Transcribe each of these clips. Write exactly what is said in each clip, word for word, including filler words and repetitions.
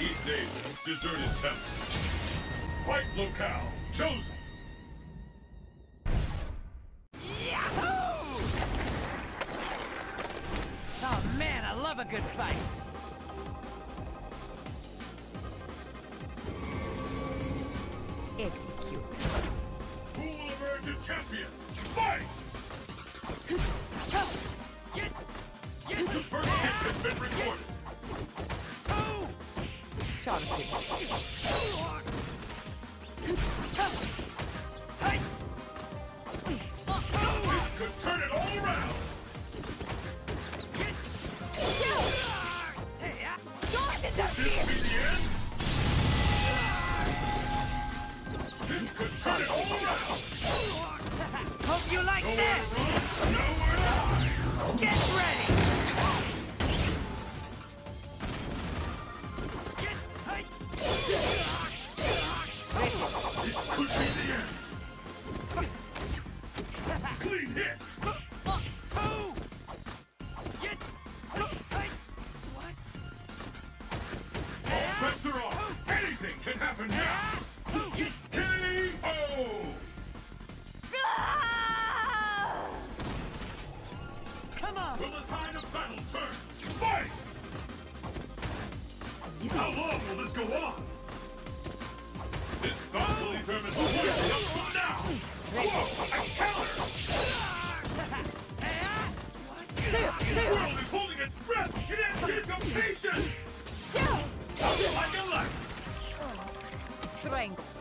East Asia, deserted temple. Fight locale chosen. Yahoo! Oh man, I love a good fight. Execute. Who will emerge a champion? Fight! Get! Get! The first hit has been recorded. Shot it. This could turn it all around. Don't Could this be the end? This could turn it all around. Hope you like Nowhere this! to run, nowhere to hide. Get ready! It could be the end. Clean hit. All bets are off. Anything can happen now. K O. Come on! Will the tide of battle turn? Fight! How long will this go on? This bout will determine who wins up from now! Whoa! A counter! The world is holding its breath in anticipation! How do like a light? Strangle.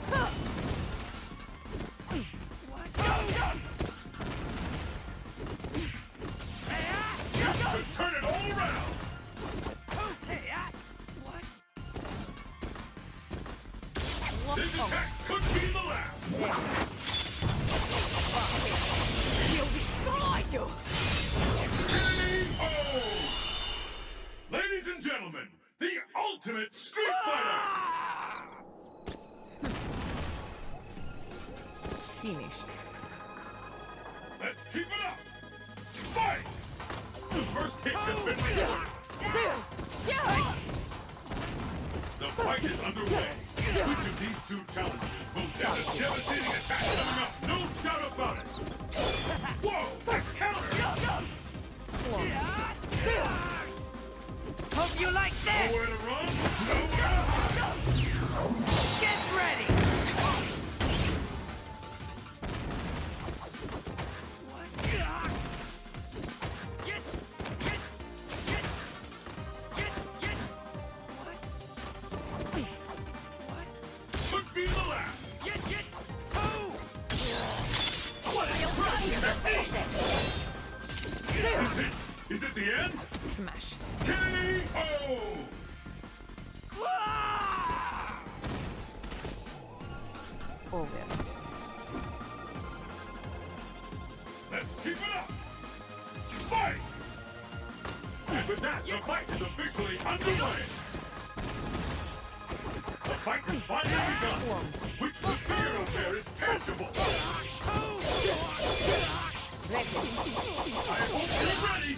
This could turn it all around! This attack could be the last! He'll destroy you! K O! Ladies and gentlemen, the ultimate Street Fighter! Finished. Let's keep it up! Fight! The first hit has been made! The fight is underway! Which of these two challenges will have a devastating attack coming up? No doubt about it! Whoa! A counter! Hope you like this! Nowhere to run, nowhere to hide! Get ready! Could be the last! Is it? Is it the end? Smash. K O! Over. Let's keep it up! Fight! And with that, the fight is officially underway! The fight has finally begun! Which the fear of there is tangible! I hope you're ready!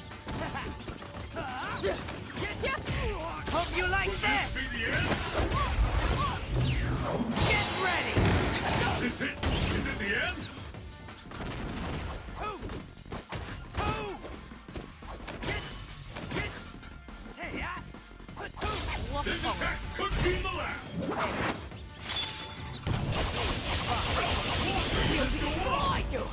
Hope you like Could this! this be the end? Get ready! Is it? Is it the end? This attack could be the last! He'll destroy you!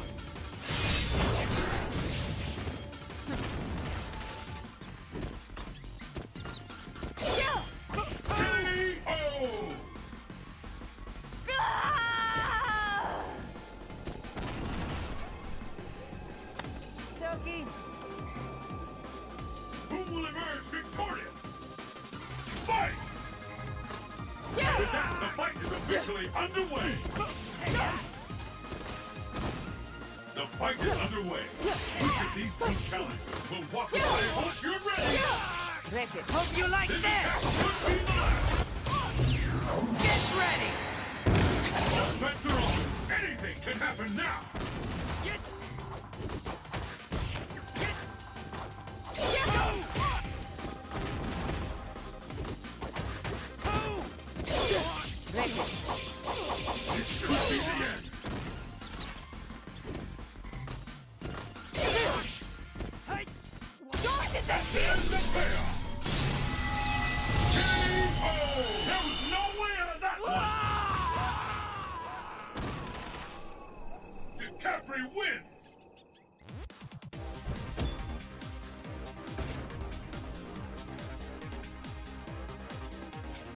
K O! Choki! Who will emerge victorious? Fight! With that, the fight is officially underway! The fight is underway! Which of these two challengers will walk away? Hope you're ready! Ready. Hope you like This this! attack could be the last! Get ready! All bets are on! Anything can happen now! Get! Get! wins!